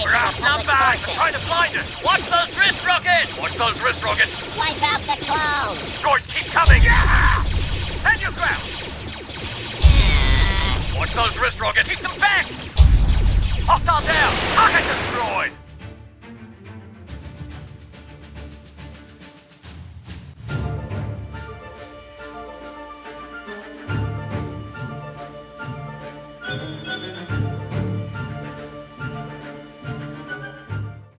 days We're of outnumbered. Republic They're forces. trying to find us. Watch those wrist rockets. Watch those wrist rockets. Wipe out the clones. Droids keep coming. Yeah! Stand your ground. Watch those wrist rockets. Keep them back. Hostile down. Target destroyed.